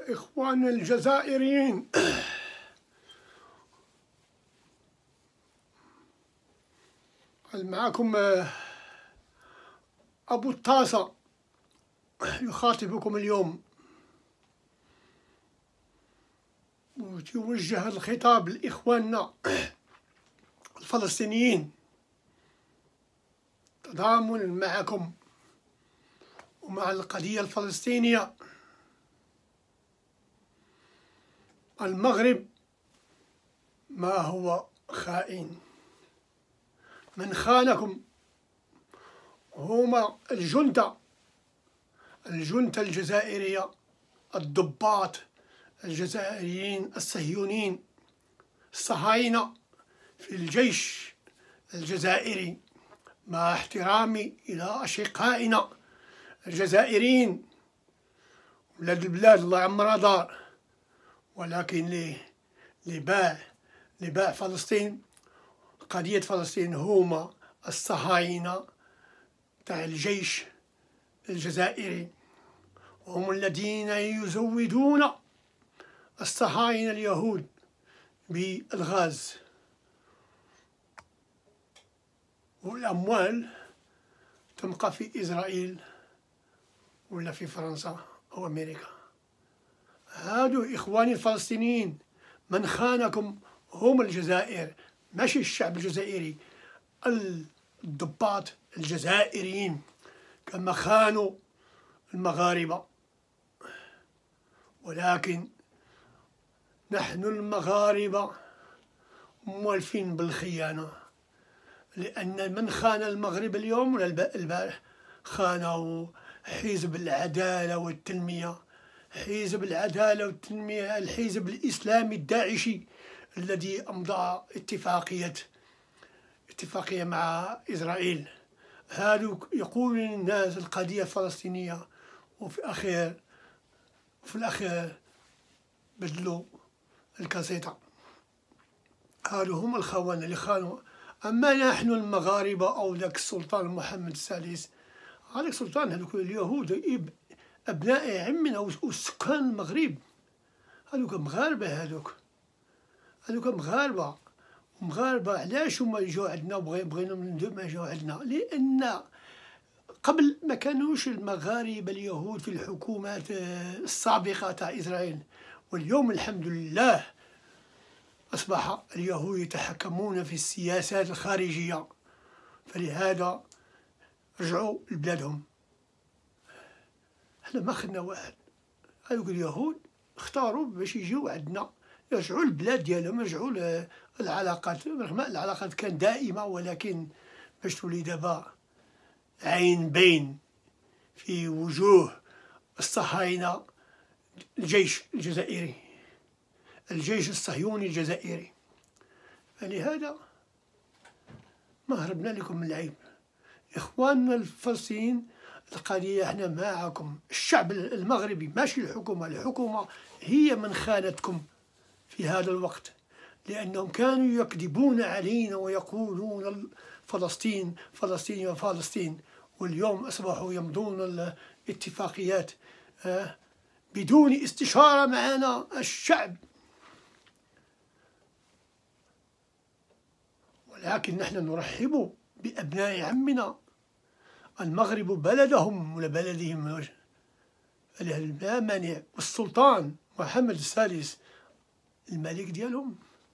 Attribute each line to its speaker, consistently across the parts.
Speaker 1: إخواننا الجزائريين، معكم أبو الطاسة يخاطبكم اليوم، ويوجه الخطاب لإخواننا الفلسطينيين تضامنا معكم ومع القضية الفلسطينية. المغرب ما هو خائن، من خانكم هما الجنة الجزائرية، الضباط الجزائريين الصهيونيين الصهاينة في الجيش الجزائري، مع احترامي إلى أشقائنا الجزائريين ولاد البلاد الله يعمرها دار، ولكن اللي باع فلسطين، قضية فلسطين، هما الصهاينة تاع الجيش الجزائري، هم الذين يزودون الصهاينة اليهود بالغاز والأموال تبقى في إسرائيل ولا في فرنسا أو أمريكا. هادو إخواني الفلسطينيين، من خانكم هم الجزائر، ماشي الشعب الجزائري، الضباط الجزائريين كما خانوا المغاربة. ولكن نحن المغاربة موالفين بالخيانة، لأن من خان المغرب اليوم ولا البارح خانوا حزب العدالة والتنمية، حزب العدالة والتنمية، الحزب الإسلامي الداعشي الذي أمضى اتفاقية مع إسرائيل. هادو يقول للناس القضية الفلسطينية، وفي الأخير بدلوا الكاسيطة. هادو هم الخونة اللي خانوا. أما نحن المغاربة أو ذاك السلطان محمد السادس، هذاك السلطان، هذوك اليهود أبناء عمنا وسكان المغرب، هذوك مغاربة، هذوك مغاربة. علاش هما يجوا عندنا وبغينا ما يجوا عندنا؟ لأن قبل ما كانوش المغاربة اليهود في الحكومات السابقة تاع إسرائيل، واليوم الحمد لله أصبح اليهود يتحكمون في السياسات الخارجية، فلهذا رجعوا لبلادهم. احنا ما خدنا واحد، هذوك اليهود اختاروا باش يجيو عندنا، يرجعوا للبلاد ديالهم، يرجعوا للعلاقات، رغم العلاقات كانت دائمة، ولكن باش تولي دابا عين بين في وجوه الصهاينة الجيش الجزائري، الجيش الصهيوني الجزائري. فلهذا ما هربنا لكم من العيب. إخواننا الفلسطينيين، القضية احنا معكم، الشعب المغربي ماشي الحكومة هي من خانتكم في هذا الوقت، لأنهم كانوا يكذبون علينا ويقولون فلسطين فلسطين وفلسطين، واليوم أصبحوا يمضون الاتفاقيات بدون استشارة معنا الشعب. ولكن نحن نرحب بأبناء عمنا المغرب بلدهم ولا بلدهم، لا مانع، والسلطان محمد السادس الملك ديالهم.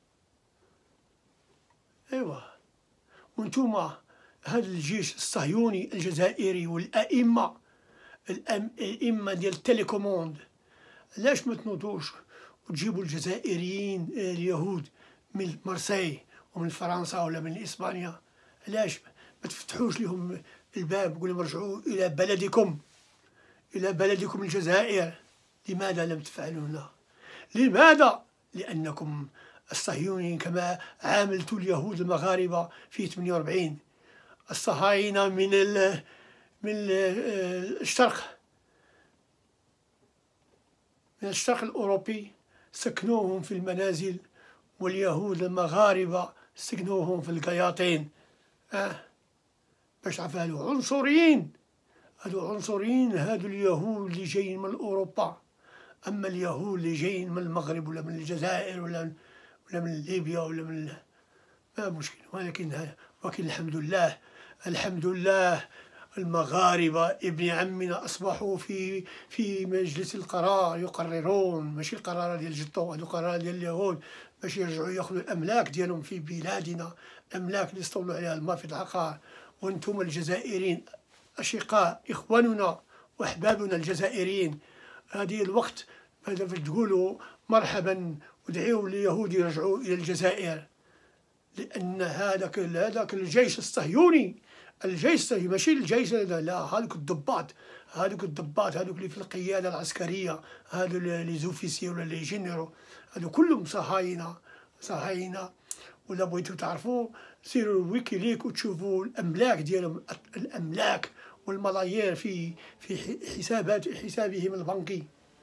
Speaker 1: ايوا، وانتوما هذا الجيش الصهيوني الجزائري والأئمة ديال التليكوموند، علاش ما تنوضوش وتجيبوا الجزائريين اليهود من مرسي ومن فرنسا ولا من إسبانيا؟ علاش ما تفتحوش لهم الباب وقول لهم رجعوا إلى بلدكم الجزائر؟ لماذا لم تفعلون؟ لماذا؟ لأنكم الصهيونيين كما عاملتوا اليهود المغاربة في 48، الصهاينة من الشرق الأوروبي سكنوهم في المنازل، واليهود المغاربة سكنوهم في القياطين. باش تعرف هادو عنصريين، هادو اليهود اللي جايين من أوروبا، أما اليهود اللي جايين من المغرب ولا من الجزائر ولا من ليبيا ولا من ما مشكل. ولكن الحمد لله المغاربة ابن عمنا أصبحوا في مجلس القرار يقررون، ماشي القرار ديال جدو، هادو قرار ديال اليهود باش يرجعوا ياخذوا الأملاك ديالهم في بلادنا، الأملاك اللي استولوا عليها الماء في العقار. وانتم الجزائريين أشقاء إخواننا وأحبابنا الجزائريين، هذه الوقت تقولوا مرحبا ودعيوا اليهود يرجعوا إلى الجزائر، لأن هذاك الجيش الصهيوني، ماشي الجيش لا، هذوك الضباط هذوك اللي في القيادة العسكرية، هذو لي زوفيسي ولا لي جينيرو، هذو كلهم صهاينة. ولا بغيتوا تعرفوا سيروا الويكيليك وتشوفوا الأملاك ديالهم، الأملاك والملايير في حسابهم البنكي.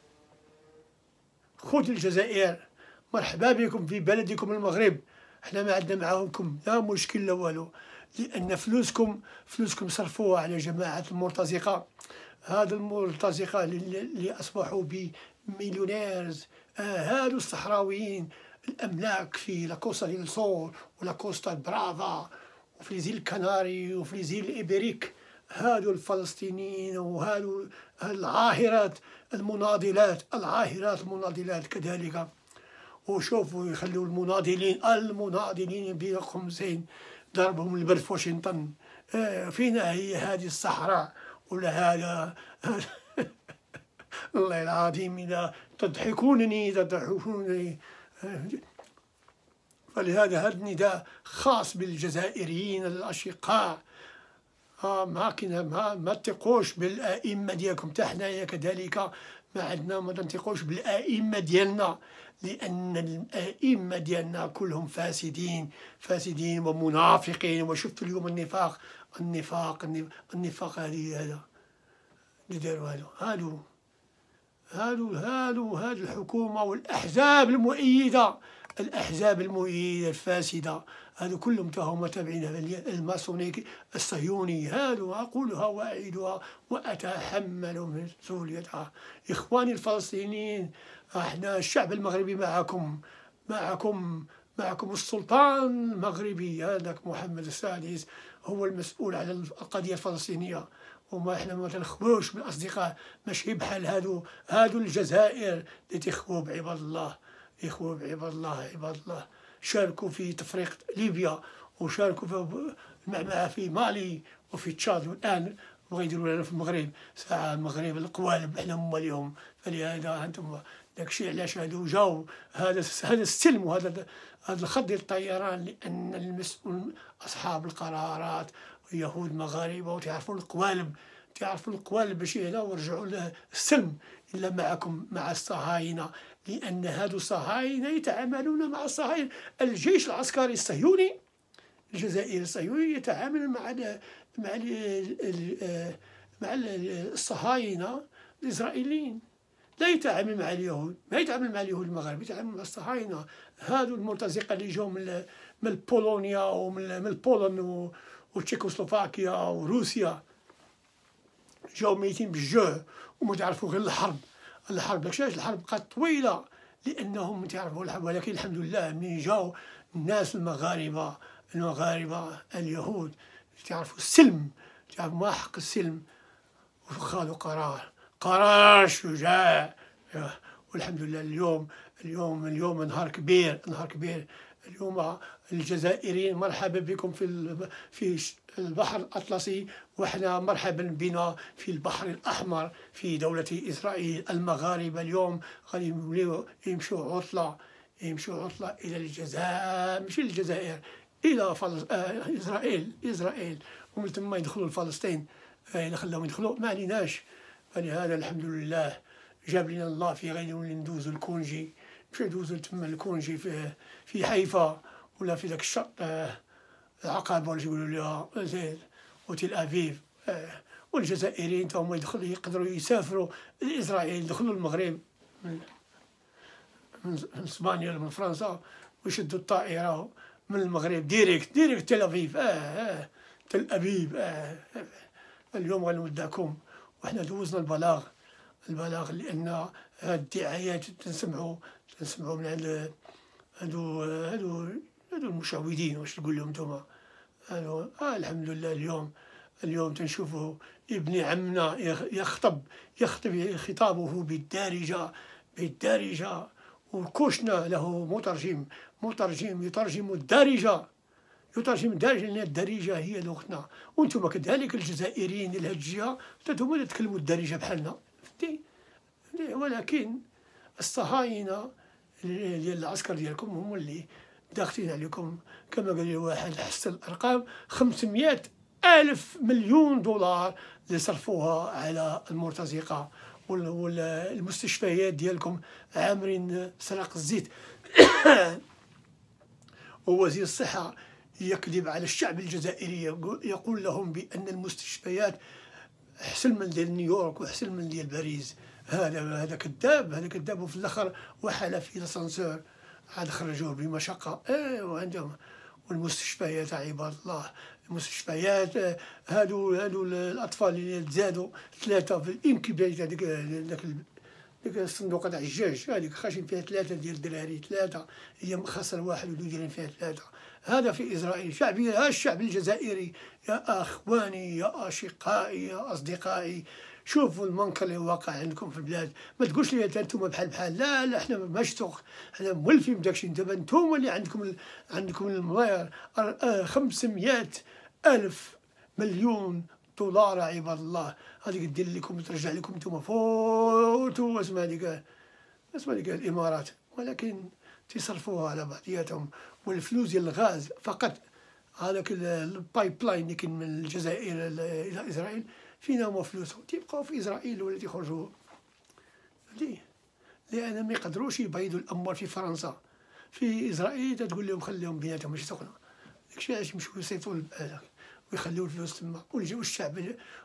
Speaker 1: خوت الجزائر مرحبا بكم في بلدكم المغرب، احنا ما عندنا معاكم لا مشكل لا والو، لأن فلوسكم صرفوها على جماعة المرتزقة. هذا المرتزقة اللي أصبحوا بمليونيرز، هادو الصحراويين، الأملاك في لاكوستا ديال سول ولاكوستا برافا وفي زيل الكناري وفي زيل الإبريك، هادو الفلسطينيين وهادو العاهرات المناضلات كذلك. وشوفوا يخلوا المناضلين بين قوسين ضربهم البرد في واشنطن. فينا هي هذه الصحراء ولا هذا الله العظيم إذا تضحكونني. فلهذا هذا النداء خاص بالجزائريين الأشقاء. ما تثقوش بالأئمة ديالكم، حتى حنايا كذلك ما عندنا، ما تنثقوش بالأئمة ديالنا، لأن الأئمة ديالنا كلهم فاسدين ومنافقين. وشفت اليوم النفاق هذا اللي داروا هادو الحكومة والأحزاب المؤيدة الفاسدة، هذو كلهم هم تابعين الماسونيك الصهيوني. هادو أقولها وأعيدها وأتحمل مسؤوليتها. إخواني الفلسطينيين، احنا الشعب المغربي معكم السلطان المغربي هذاك محمد السادس هو المسؤول على القضية الفلسطينية، وما احنا ما تنخبوش بالأصدقاء، ماشي بحال هادو الجزائر اللي تخبوا بعباد الله. عباد الله شاركوا في تفريق ليبيا، وشاركوا في مالي وفي تشاد، والآن بغا يديروا لنا في المغرب ساعة المغرب القوالب احنا هما اليوم. فلهذا انتم داكشي علاش هادو جاو هذا السلم وهذا الخط ديال الطيران، لأن المسؤول أصحاب القرارات يهود مغاربة وتعرفوا القوالب باش يهداو ورجعوا للسلم. إلا مع الصهاينة، لأن هادو الصهاينة يتعاملون مع الصهاينة. الجيش العسكري الصهيوني الجزائري الصهيوني يتعامل مع الصهاينة الإسرائيليين، لا يتعامل مع اليهود، ما يتعامل مع اليهود المغاربة، يتعامل مع الصهاينة. هادو المرتزقة اللي جاو من بولونيا ومن البولن وتشيكوسلوفاكيا وروسيا، جاو ميتين بالجوع وما تعرفوا غير الحرب. داكشي علاش الحرب بقات طويلة، لأنهم تعرفوا الحرب. ولكن الحمد لله من جاو الناس المغاربة اليهود تعرفوا السلم، تعرفوا ما حق السلم، وخذوا قرار شجاع. والحمد لله اليوم نهار كبير. اليوم الجزائريين مرحبا بكم في البحر الأطلسي، وإحنا مرحبا بنا في البحر الأحمر في دولة إسرائيل. المغاربة اليوم غادي يمشوا عطلة إلى الجزائر، ماشي الجزائر، إلى إسرائيل، ومن ثم يدخلوا لفلسطين. إذا خلاهم يدخلوا ما عليناش. فلهذا الحمد لله جاب لنا الله في غير ندوزو الكونجي، مش ندوزو تما الكونجي في حيفا ولا في ذاك الشط العقبة ولا يقولوا لها زين وتل أبيب. والجزائريين تاهم يقدروا يسافروا لإسرائيل، يدخلوا المغرب من اسبانيا ولا من فرنسا، ويشدوا الطائرة من المغرب ديريكت تل أبيب. تل أبيب. اليوم غنودعكم، وحنا دوزنا البلاغ البلاغ، لأن هاد الدعايات تنسمعوا من عند هادو المشعوذين، واش تقول لهم نتوما. الحمد لله اليوم تنشوفوا ابن عمنا يخطب خطابه بالدارجة، وكوشنا له مترجم يترجم الدارجة، لأن الدارجة هي لغتنا، وانتم كذلك الجزائريين ديال هاد الجهة انتم لا تكلموا الدارجة بحالنا، ولكن الصهاينة ديال العسكر ديالكم هم اللي داخلين عليكم. كما قال لي واحد حسن الأرقام 500 ألف مليون دولار اللي صرفوها على المرتزقة، والمستشفيات ديالكم عامرين سرق الزيت. ووزير الصحة يكذب على الشعب الجزائري، يقول لهم بأن المستشفيات أحسن من ديال نيويورك وأحسن من ديال باريس. هذا كذاب، وفي الآخر وحل في الأسانسور عاد خرجوه بمشقة. وعندهم والمستشفيات عباد الله، المستشفيات هادو الأطفال اللي تزادوا 3 في الإنكيبيت، ديك الصندوق تاع الجاج هذيك خاشين فيها 3 ديال الدراري، 3 هي مخسر واحد ودايرين فيها 3. هذا في إسرائيل. الشعب الجزائري يا أخواني يا أشقائي يا أصدقائي، شوفوا المنكر اللي واقع عندكم في البلاد. ما تقولش لي انتم بحال لا احنا ماشي سوق، احنا مولفين بداكشي. دابا انتم اللي عندكم الملاير 500 ألف مليون دولار عباد الله. هذيك دير لكم ترجع لكم انتم فوتوا اسمها ديك الامارات، ولكن تصرفوها على بعضياتهم. والفلوس ديال الغاز فقط، هذاك البايب لاين اللي كاين من الجزائر الى اسرائيل فينا هما فلوسهم تيبقاو في اسرائيل ولا تيخرجوا. لان ما يقدروش يبيضوا الاموال في فرنسا، في اسرائيل تقول لهم خليهم بيناتهم ماشي سخنه. داكشي علاش يمشيو يصيفطوا هذاك ويخليو الفلوس تما، ويجيو الشعب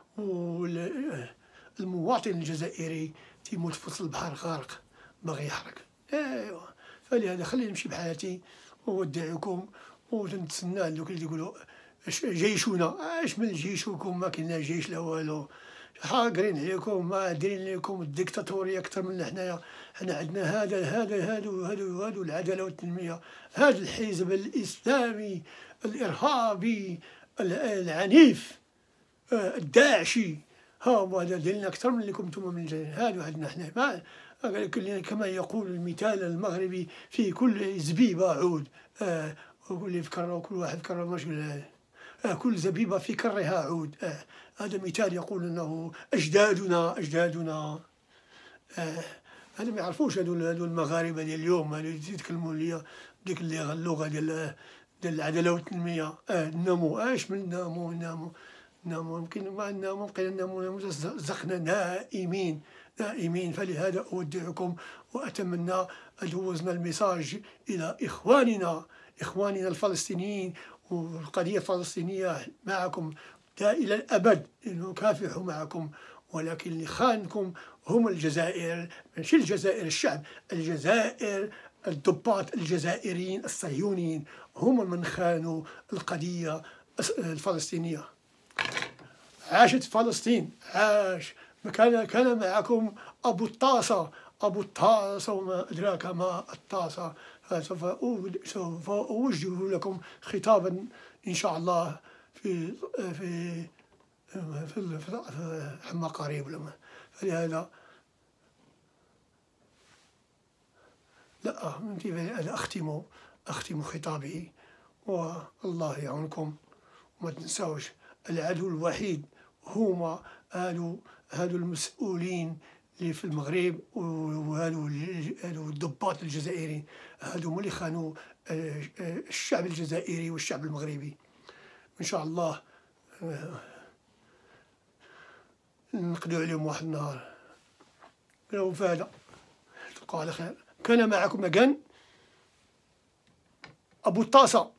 Speaker 1: والمواطن الجزائري تيموت في وسط البحر غارق باغي يحرق. ايوا فلهذا خليني نمشي بحياتي وودعكم، ونتسنى دوك اللي يقولوا جيشنا. اش من جيشكم؟ ما كاين لا جيش لا والو، حاقرين عليكم، ما دايرين لكم الديكتاتوريه اكثر من حنايا. حنا عندنا هادو العداله والتنميه، هذا الحزب الاسلامي الارهابي العنيف الداعشي، هو هذا دايرين اكثر من لكم انتم من الجزائر. هادو عندنا حنا كما يقول المثال المغربي في كل زبيبه عود. وكل واحد فكر ماشي كل زبيبة في كرها عود. هذا مثال يقول أنه أجدادنا هذا ما يعرفوش. هذو المغاربة ديال اليوم اللي يتكلموا ليا ديك اللغة ديال العدالة والتنمية. نامو اش من نامو يمكن ما نامو زقنا نائمين. فلهذا أودعكم، وأتمنى أن وصلنا الميساج إلى إخواننا الفلسطينيين، والقضية الفلسطينية معكم إلى الأبد، نكافح معكم. ولكن اللي خانكم هم الجزائر، ماشي الجزائر الشعب، الجزائر الضباط الجزائريين الصهيونيين هم من خانوا القضية الفلسطينية. عاشت فلسطين، عاش. كان معكم أبو الطاسة وما أدراك ما الطاسة. سوف أوجه لكم خطابا إن شاء الله في عما قريب. لما فلهذا لا أختم خطابي، والله يعونكم. وما تنساوش العدو الوحيد هما هادو المسؤولين اللي في المغرب، وهادو الضباط الجزائريين. هادو هما اللي خانوا الشعب الجزائري والشعب المغربي. ان شاء الله نقضوا عليهم واحد النهار. لو فهذا تبقوا على خير. كان معكم مكان أبو الطاسة.